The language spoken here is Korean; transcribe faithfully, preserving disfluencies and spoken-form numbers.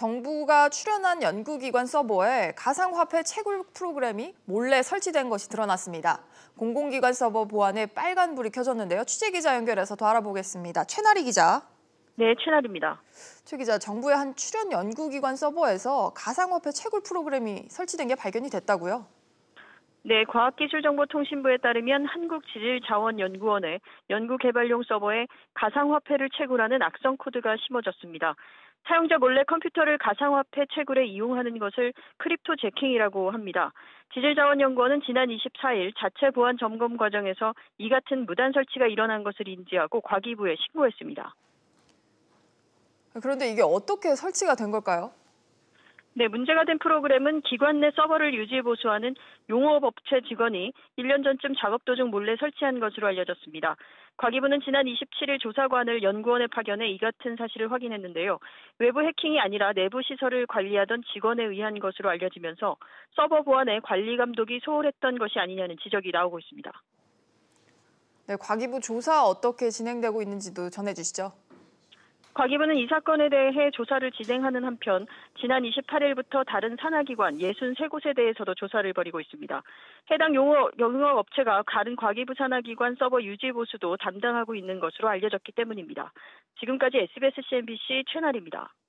정부가 출연한 연구기관 서버에 가상화폐 채굴 프로그램이 몰래 설치된 것이 드러났습니다. 공공기관 서버 보안에 빨간불이 켜졌는데요. 취재기자 연결해서 더 알아보겠습니다. 최나리 기자. 네, 최나리입니다. 최 기자, 정부의 한 출연 연구기관 서버에서 가상화폐 채굴 프로그램이 설치된 게 발견이 됐다고요? 네, 과학기술정보통신부에 따르면 한국지질자원연구원의 연구개발용 서버에 가상화폐를 채굴하는 악성 코드가 심어졌습니다. 사용자 몰래 컴퓨터를 가상화폐 채굴에 이용하는 것을 크립토 제킹이라고 합니다. 지질자원연구원은 지난 이십사일 자체 보안 점검 과정에서 이 같은 무단 설치가 일어난 것을 인지하고 과기부에 신고했습니다. 그런데 이게 어떻게 설치가 된 걸까요? 네, 문제가 된 프로그램은 기관 내 서버를 유지 보수하는 용업업체 직원이 일 년 전쯤 작업 도중 몰래 설치한 것으로 알려졌습니다. 과기부는 지난 이십칠일 조사관을 연구원에 파견해 이 같은 사실을 확인했는데요. 외부 해킹이 아니라 내부 시설을 관리하던 직원에 의한 것으로 알려지면서 서버 보안에 관리 감독이 소홀했던 것이 아니냐는 지적이 나오고 있습니다. 네, 과기부 조사 어떻게 진행되고 있는지도 전해주시죠. 과기부는 이 사건에 대해 조사를 진행하는 한편 지난 이십팔일부터 다른 산하기관 육십삼 곳에 대해서도 조사를 벌이고 있습니다. 해당 용업, 용업업체가 다른 과기부 산하기관 서버 유지 보수도 담당하고 있는 것으로 알려졌기 때문입니다. 지금까지 에스비에스 씨엔비씨 최나리입니다.